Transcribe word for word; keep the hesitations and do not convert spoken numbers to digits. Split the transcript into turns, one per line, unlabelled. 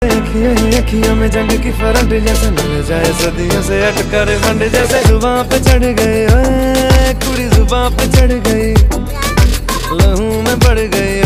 अखियों में जंग की फरंट जैसे मिल जाए सदियों से अटकर फंड जैसे जुबां पे चढ़ गए, ओए कुड़ी जुबां पे चढ़ गई, लहू में बढ़ गई।